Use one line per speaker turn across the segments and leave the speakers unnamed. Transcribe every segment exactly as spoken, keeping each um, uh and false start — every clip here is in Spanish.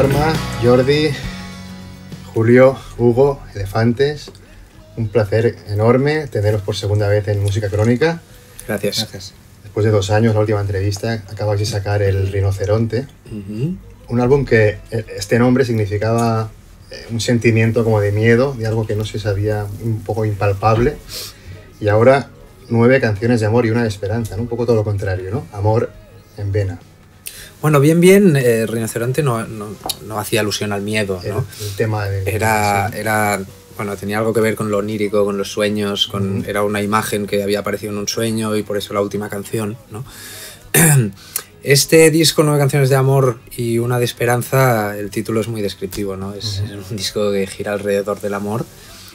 Warma, Jordi, Julio, Hugo, Elefantes. Un placer enorme teneros por segunda vez en Música Crónica.
Gracias.
Gracias. Después de dos años, la última entrevista, acabáis de sacar El Rinoceronte. Uh-huh. Un álbum que este nombre significaba un sentimiento como de miedo, de algo que no se sabía, un poco impalpable. Y ahora nueve canciones de amor y una de esperanza, ¿no? Un poco todo lo contrario, ¿no? Amor en vena.
Bueno, bien, bien, eh, Rinoceronte no, no, no hacía alusión al miedo, ¿no?
El, el tema de...
Era, era, bueno, tenía algo que ver con lo onírico, con los sueños, con, uh-huh. Era una imagen que había aparecido en un sueño y por eso la última canción, ¿no? Este disco, nueve canciones de amor y una de esperanza, el título es muy descriptivo, ¿no? Es, uh-huh. es un disco que gira alrededor del amor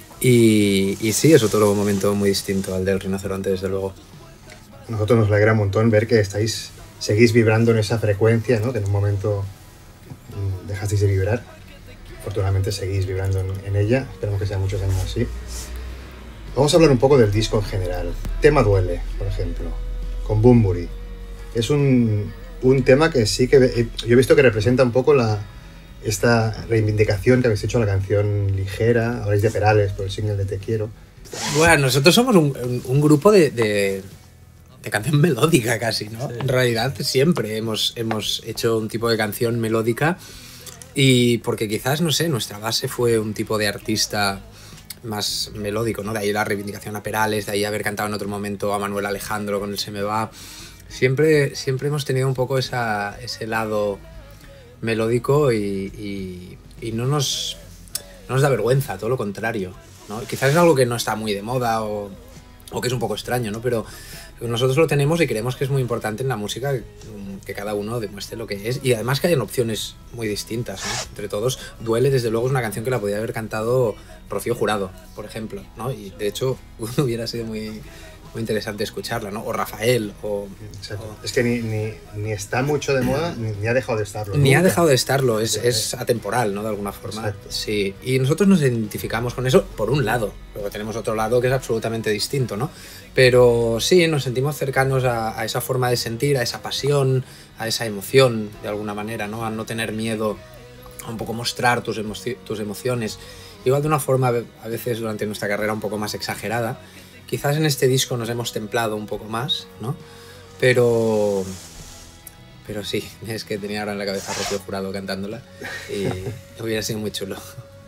y, y sí, es otro momento muy distinto al del Rinoceronte, desde luego.
A nosotros nos alegra un montón ver que estáis... seguís vibrando en esa frecuencia, ¿no? Que en un momento dejasteis de vibrar. Afortunadamente seguís vibrando en, en ella. Esperamos que sean muchos años así. Vamos a hablar un poco del disco en general. Tema Duele, por ejemplo, con Bunbury. Es un, un tema que sí que... He, yo he visto que representa un poco la, esta reivindicación que habéis hecho a la canción ligera. Habláis de Perales por el single de Te Quiero.
Bueno, nosotros somos un, un, un grupo de... de... de canción melódica casi, ¿no? Sí. En realidad siempre hemos, hemos hecho un tipo de canción melódica y porque quizás, no sé, nuestra base fue un tipo de artista más melódico, ¿no? De ahí la reivindicación a Perales, de ahí haber cantado en otro momento a Manuel Alejandro con el Se me va. Siempre, siempre hemos tenido un poco esa, ese lado melódico y, y, y no, nos, no nos da vergüenza, todo lo contrario, ¿no? Quizás es algo que no está muy de moda o, o que es un poco extraño, ¿no? Pero nosotros lo tenemos y creemos que es muy importante en la música que cada uno demuestre lo que es y además que hayan opciones muy distintas, ¿no? Entre todos, Duele desde luego es una canción que la podía haber cantado Rocío Jurado, por ejemplo, ¿no? Y de hecho hubiera sido muy, muy interesante escucharla, ¿no? O Rafael, o...
Exacto. O... Es que ni, ni, ni está mucho de moda, ni, ni ha dejado de estarlo.
Ni
nunca.
ha dejado de estarlo, es, es atemporal, ¿no? De alguna forma.
Exacto.
Sí, y nosotros nos identificamos con eso por un lado, luego tenemos otro lado que es absolutamente distinto, ¿no? Pero sí, nos sentimos cercanos a, a esa forma de sentir, a esa pasión, a esa emoción, de alguna manera, ¿no? A no tener miedo, a un poco mostrar tus, emo tus emociones. Igual de una forma, a veces durante nuestra carrera, un poco más exagerada. Quizás en este disco nos hemos templado un poco más, ¿no? Pero... Pero sí, es que tenía ahora en la cabeza a Rocío Jurado cantándola y hubiera sido muy chulo.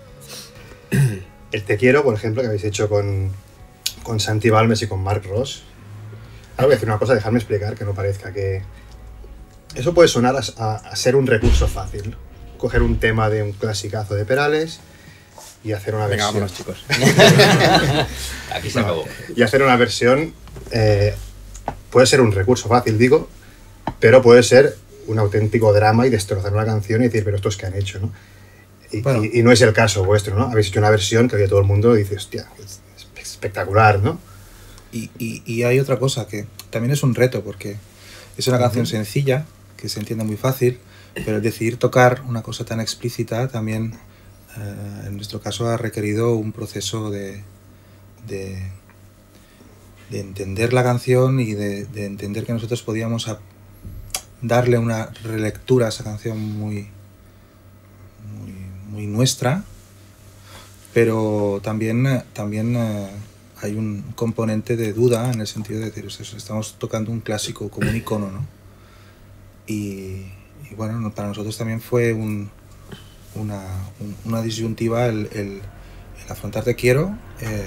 El Te Quiero, por ejemplo, que habéis hecho con... con Santi Balmes y con Marc Ross. Ahora voy a decir una cosa, dejadme explicar, que no parezca que... Eso puede sonar a, a, a ser un recurso fácil. Coger un tema de un clasicazo de Perales y hacer una
Venga,
versión...
vámonos, chicos.
Aquí se acabó.
Y hacer una versión... Eh, puede ser un recurso fácil, digo, pero puede ser un auténtico drama y destrozar una canción y decir, pero estos que han hecho, ¿no? Y, bueno. y, y no es el caso vuestro, ¿no? Habéis hecho una versión que todo el mundo dice, hostia... Es, espectacular, ¿no?
Y, y, y hay otra cosa que también es un reto, porque es una canción uh-huh. sencilla, que se entiende muy fácil, pero decidir tocar una cosa tan explícita también, eh, en nuestro caso, ha requerido un proceso de, de, de entender la canción y de, de entender que nosotros podíamos a, darle una relectura a esa canción muy, muy, muy nuestra, pero también, también eh, hay un componente de duda en el sentido de decir, o sea, estamos tocando un clásico como un icono, ¿no? Y, y bueno, para nosotros también fue un, una, un, una disyuntiva el, el, el afrontar Te Quiero eh,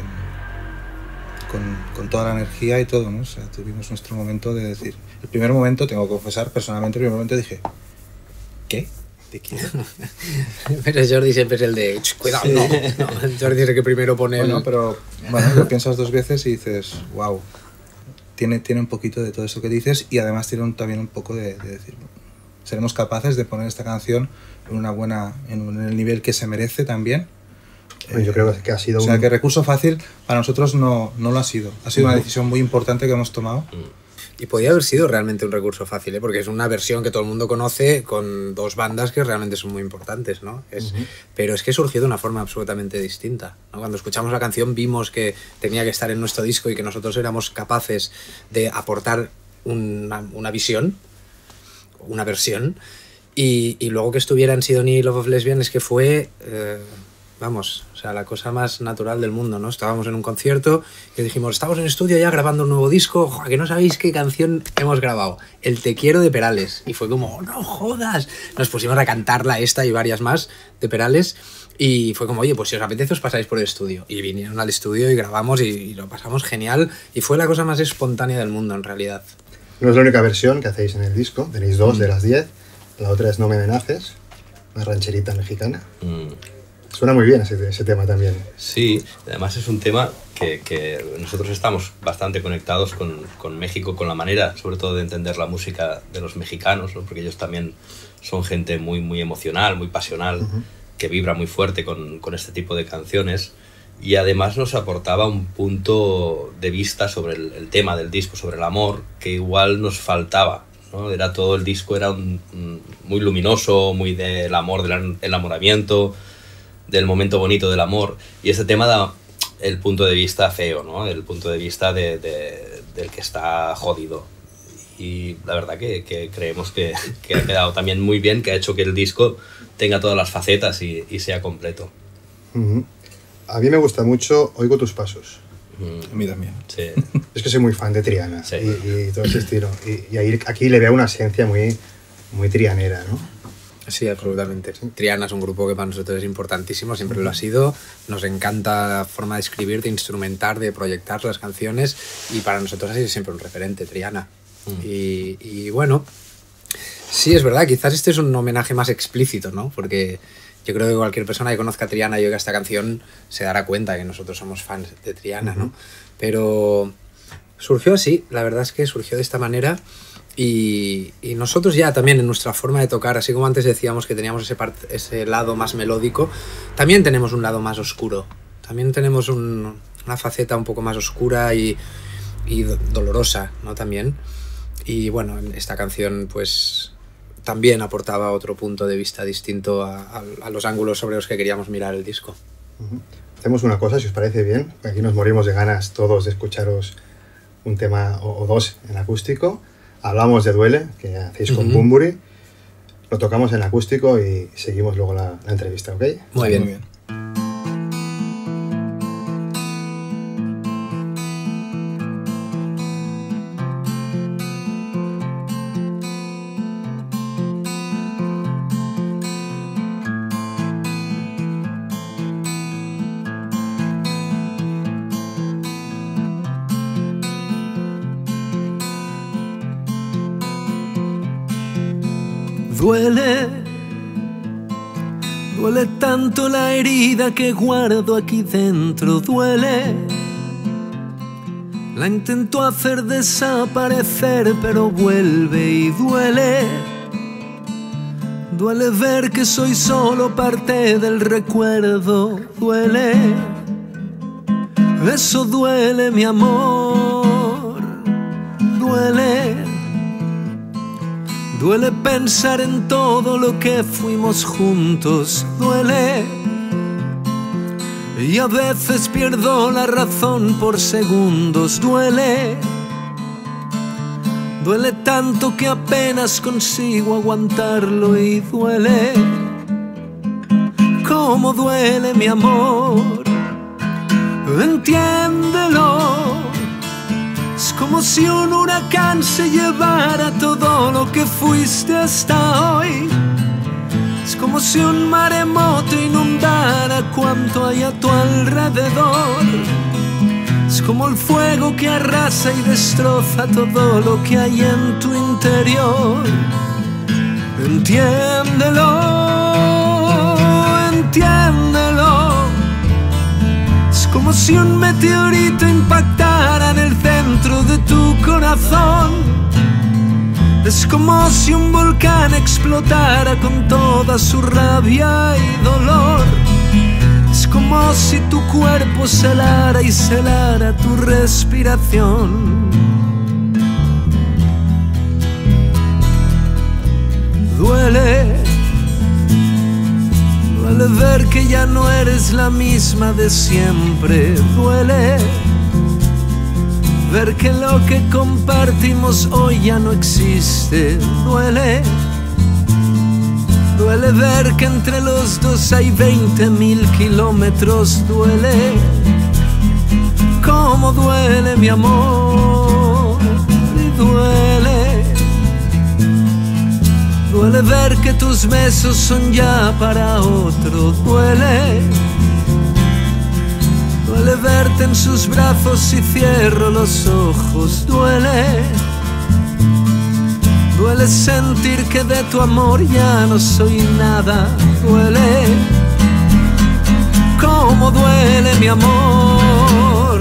con, con toda la energía y todo, ¿no? O sea, tuvimos nuestro momento de decir, el primer momento, tengo que confesar, personalmente, el primer momento dije, ¿qué? Te quiero.
Pero Jordi siempre es el de cuidado, sí. no, no. Jordi es el que primero pone
bueno,
el...
pero bueno, lo piensas dos veces y dices, wow, tiene, tiene un poquito de todo eso que dices y además tiene un, también un poco de, de decir, seremos capaces de poner esta canción en una buena, en, un, en el nivel que se merece también.
Bueno, yo creo que ha sido
o sea,
un...
que recurso fácil para nosotros no, no lo ha sido. Ha sido uh-huh. una decisión muy importante que hemos tomado.
Y podía haber sido realmente un recurso fácil, ¿eh? Porque es una versión que todo el mundo conoce con dos bandas que realmente son muy importantes, ¿no? Es, uh-huh. Pero es que surgió de una forma absolutamente distinta, ¿no? Cuando escuchamos la canción vimos que tenía que estar en nuestro disco y que nosotros éramos capaces de aportar una, una visión, una versión, Y, y luego que estuviera en Sidonie Love of Lesbian es que fue, eh, vamos, o sea, la cosa más natural del mundo, ¿no? Estábamos en un concierto y dijimos, estamos en estudio ya grabando un nuevo disco, ¡joder, que no sabéis qué canción hemos grabado! El Te quiero de Perales. Y fue como, ¡oh, no jodas! Nos pusimos a cantarla esta y varias más de Perales y fue como, oye, pues si os apetece os pasáis por el estudio. Y vinieron al estudio y grabamos y, y lo pasamos genial y fue la cosa más espontánea del mundo en realidad.
No es la única versión que hacéis en el disco, tenéis dos de las diez. La otra es No me amenaces, una rancherita mexicana. Mm. Suena muy bien ese, ese tema también.
Sí, además es un tema que, que nosotros estamos bastante conectados con, con México, con la manera, sobre todo, de entender la música de los mexicanos, ¿no? Porque ellos también son gente muy, muy emocional, muy pasional, uh-huh. que vibra muy fuerte con, con este tipo de canciones. Y además nos aportaba un punto de vista sobre el, el tema del disco, sobre el amor, que igual nos faltaba, ¿no? Era todo el disco era un, un, muy luminoso, muy del amor, del enamoramiento, del momento bonito del amor, y este tema da el punto de vista feo, ¿no? El punto de vista de, de, del que está jodido. Y la verdad que, que creemos que, que ha quedado también muy bien, que ha hecho que el disco tenga todas las facetas y, y sea completo.
Uh-huh. A mí me gusta mucho Oigo tus pasos.
A mí también.
Sí.
Es que soy muy fan de Triana, sí. y, y todo ese estilo. Y, y ahí, aquí le veo una esencia muy, muy trianera, ¿no?
Sí, absolutamente. Triana es un grupo que para nosotros es importantísimo, siempre lo ha sido. Nos encanta la forma de escribir, de instrumentar, de proyectar las canciones y para nosotros ha sido siempre un referente, Triana. Mm. Y, y bueno, sí, es verdad, quizás este es un homenaje más explícito, ¿no? Porque yo creo que cualquier persona que conozca a Triana y oiga esta canción se dará cuenta que nosotros somos fans de Triana, ¿no? Uh-huh. Pero surgió así, la verdad es que surgió de esta manera. Y, y nosotros ya también en nuestra forma de tocar, así como antes decíamos que teníamos ese, part, ese lado más melódico, también tenemos un lado más oscuro, también tenemos un, una faceta un poco más oscura y, y dolorosa, ¿no? También. Y bueno, esta canción pues también aportaba otro punto de vista distinto a, a, a los ángulos sobre los que queríamos mirar el disco.
Uh-huh. Hacemos una cosa, si os parece bien, aquí nos morimos de ganas todos de escucharos un tema o, o dos en acústico. Hablamos de Duele, que hacéis con uh-huh. Bunbury, lo tocamos en acústico y seguimos luego la, la entrevista, ¿ok?
Muy bien. Muy bien.
Duele, duele tanto la herida que guardo aquí dentro, duele. La intento hacer desaparecer, pero vuelve y duele. Duele ver que soy solo parte del recuerdo, duele. Eso duele, mi amor, duele. Duele pensar en todo lo que fuimos juntos, duele. Y a veces pierdo la razón por segundos, duele. Duele tanto que apenas consigo aguantarlo y duele. Cómo duele, mi amor, entiéndelo. Es como si un huracán se llevara todo lo que fuiste hasta hoy. Es como si un maremoto inundara cuanto hay a tu alrededor. Es como el fuego que arrasa y destroza todo lo que hay en tu interior. Entiéndelo, entiéndelo. Es como si un meteorito impactara en el centro de tu corazón. Es como si un volcán explotara con toda su rabia y dolor. Es como si tu cuerpo se helara y se helara tu respiración. Duele, duele ver que ya no eres la misma de siempre. Duele ver que lo que compartimos hoy ya no existe. Duele Duele ver que entre los dos hay veinte mil kilómetros. Duele, como duele mi amor. Y duele, duele ver que tus besos son ya para otro. Duele, duele verte en sus brazos y cierro los ojos. Duele, duele sentir que de tu amor ya no soy nada. Duele, como duele mi amor.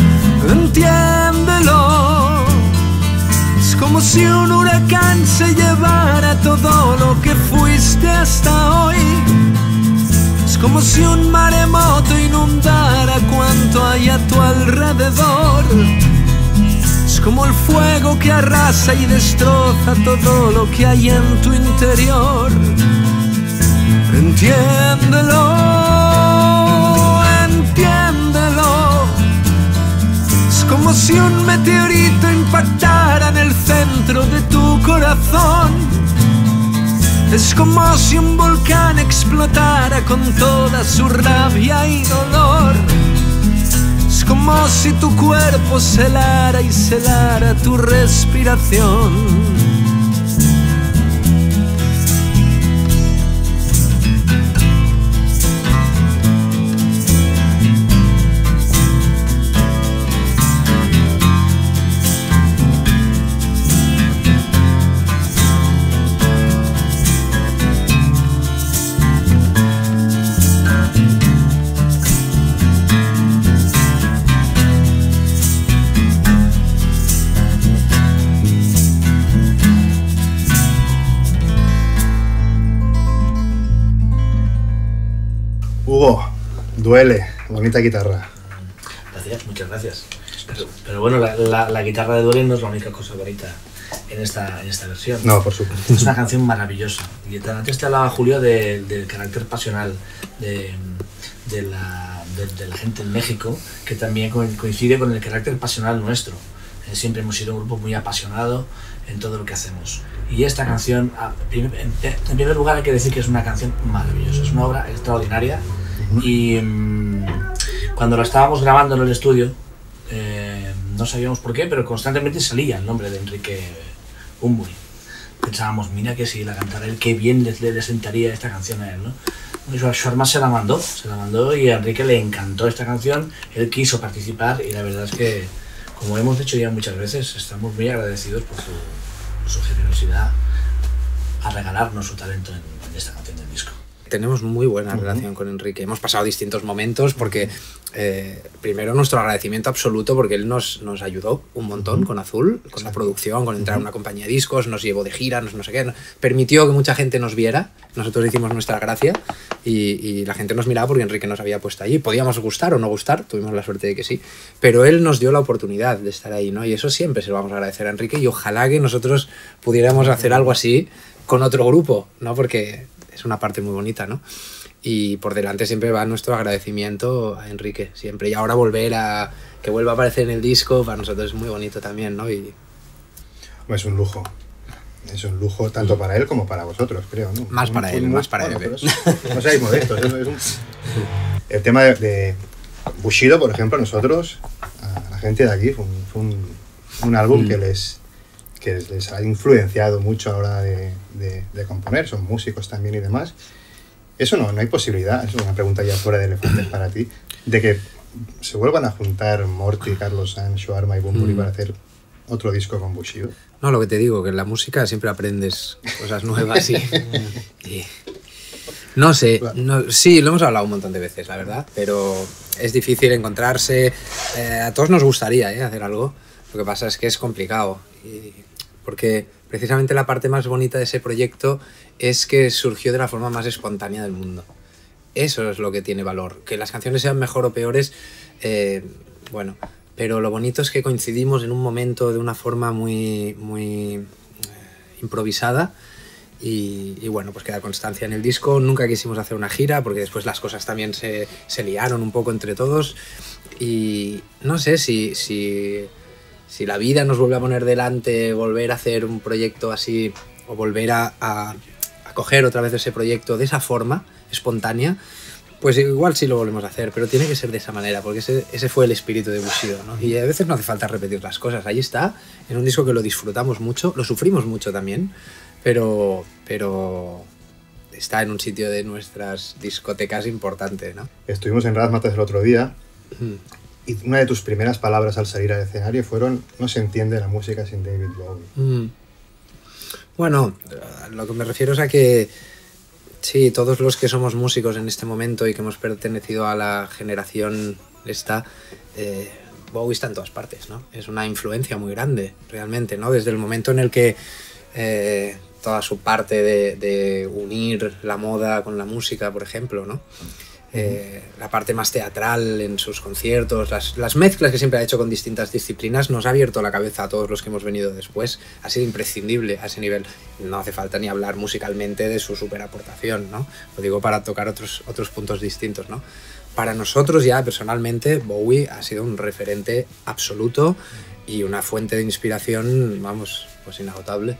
Entiéndelo, es como si un huracán se llevara todo lo que fuiste hasta hoy. Es como si un maremoto inundara cuanto hay a tu alrededor. Es como el fuego que arrasa y destroza todo lo que hay en tu interior. Entiéndelo, entiéndelo. Es como si un meteorito impactara en el centro de tu corazón. Es como si un volcán explotara con toda su rabia y dolor. Es como si tu cuerpo se helara y se helara tu respiración.
Hugo, duele, bonita guitarra.
Gracias, muchas gracias. Pero, pero bueno, la, la, la guitarra de Duele no es la única cosa bonita en esta, en esta versión.
No, por supuesto.
Es una canción maravillosa. Y antes te hablaba, Julio, de, del carácter pasional de, de, la, de, de la gente en México, que también coincide con el carácter pasional nuestro. Eh, siempre hemos sido un grupo muy apasionado en todo lo que hacemos. Y esta canción, en primer lugar hay que decir que es una canción maravillosa, es una obra extraordinaria. Y mmm, cuando la estábamos grabando en el estudio, eh, no sabíamos por qué, pero constantemente salía el nombre de Enrique Bunbury. Pensábamos, mira que si la cantara él, qué bien le, le sentaría esta canción a él, ¿no? Y Sharma se la mandó, se la mandó y a Enrique le encantó esta canción, él quiso participar y la verdad es que, como hemos dicho ya muchas veces, estamos muy agradecidos por su, por su generosidad a regalarnos su talento en, en esta canción del disco.
Tenemos muy buena uh-huh. relación con Enrique. Hemos pasado distintos momentos porque, eh, primero, nuestro agradecimiento absoluto porque él nos, nos ayudó un montón uh-huh. con Azul, con Exacto. la producción, con entrar uh-huh. a una compañía de discos, nos llevó de gira, nos no sé qué, permitió que mucha gente nos viera, nosotros hicimos nuestra gracia y, y la gente nos miraba porque Enrique nos había puesto allí. Podíamos gustar o no gustar, tuvimos la suerte de que sí, pero él nos dio la oportunidad de estar ahí, ¿no? Y eso siempre se lo vamos a agradecer a Enrique y ojalá que nosotros pudiéramos hacer algo así con otro grupo, ¿no? Porque es una parte muy bonita, ¿no? Y por delante siempre va nuestro agradecimiento a Enrique, siempre. Y ahora volver a que vuelva a aparecer en el disco, para nosotros es muy bonito también, ¿no? Y...
Es un lujo. Es un lujo tanto para él como para vosotros, creo, ¿no?
Más para él, más para él.
No seáis modestos. Es un... El tema de, de Bushido, por ejemplo, nosotros, a la gente de aquí, fue un, fue un, un álbum mm. que les... que les ha influenciado mucho a la hora de, de, de componer, son músicos también y demás. Eso no, no hay posibilidad, es una pregunta ya fuera de elefantes para ti, de que se vuelvan a juntar Morty, Carlos Sanz, Sharma y Bunbury mm. para hacer otro disco con Bushido.
No, lo que te digo, que en la música siempre aprendes cosas nuevas y... y no sé, no, sí, lo hemos hablado un montón de veces, la verdad, pero es difícil encontrarse. Eh, a todos nos gustaría eh, hacer algo, lo que pasa es que es complicado. Y, porque precisamente la parte más bonita de ese proyecto es que surgió de la forma más espontánea del mundo. Eso es lo que tiene valor. Que las canciones sean mejor o peores, eh, bueno, pero lo bonito es que coincidimos en un momento de una forma muy, muy eh, improvisada y, y bueno, pues queda constancia en el disco. Nunca quisimos hacer una gira porque después las cosas también se, se liaron un poco entre todos y no sé si... si Si la vida nos vuelve a poner delante, volver a hacer un proyecto así o volver a, a, a coger otra vez ese proyecto de esa forma, espontánea, pues igual sí lo volvemos a hacer, pero tiene que ser de esa manera, porque ese, ese fue el espíritu de Bushido, ¿no? Y a veces no hace falta repetir las cosas, ahí está, en un disco que lo disfrutamos mucho, lo sufrimos mucho también, pero, pero está en un sitio de nuestras discotecas importante, ¿no?
Estuvimos en Razmatas el otro día,
Mm.
y una de tus primeras palabras al salir al escenario fueron: no se entiende la música sin David Bowie.
Mm. Bueno, lo que me refiero es a que sí, todos los que somos músicos en este momento y que hemos pertenecido a la generación esta, eh, Bowie está en todas partes, ¿no? Es una influencia muy grande, realmente, ¿no? Desde el momento en el que eh, toda su parte de, de unir la moda con la música, por ejemplo, ¿no? Eh, la parte más teatral en sus conciertos, las, las mezclas que siempre ha hecho con distintas disciplinas, nos ha abierto la cabeza a todos los que hemos venido después. Ha sido imprescindible a ese nivel. No hace falta ni hablar musicalmente de su superaportación, ¿no? Lo digo para tocar otros, otros puntos distintos, ¿no? Para nosotros ya personalmente Bowie ha sido un referente absoluto y una fuente de inspiración, vamos, pues inagotable.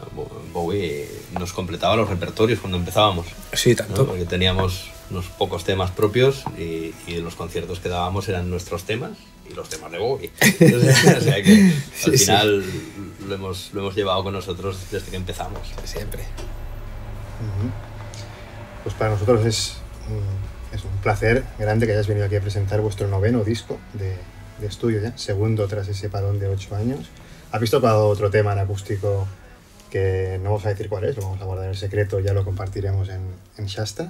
Bowie nos completaba los repertorios cuando empezábamos.
Sí, tanto.
¿No? Porque teníamos unos pocos temas propios y, y los conciertos que dábamos eran nuestros temas y los temas de Bowie. O sea, o sea que al
Sí,
final sí. Lo, hemos, lo hemos llevado con nosotros desde que empezamos.
Siempre.
Uh-huh. Pues para nosotros es un, es un placer grande que hayas venido aquí a presentar vuestro noveno disco de, de estudio ya, segundo tras ese parón de ocho años. Habéis tocado otro tema en acústico que no vamos a decir cuál es, lo vamos a guardar en secreto, ya lo compartiremos en, en Shasta.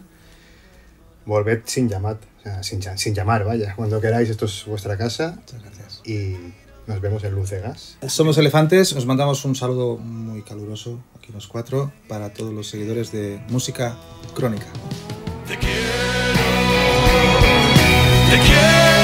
Volved sin llamar, o sea, sin, sin llamar, vaya, cuando queráis, esto es vuestra casa.
Muchas gracias.
Y nos vemos en Luz de Gas.
Somos Elefantes, os mandamos un saludo muy caluroso, aquí los cuatro, para todos los seguidores de Música Crónica.
Te quiero, te quiero.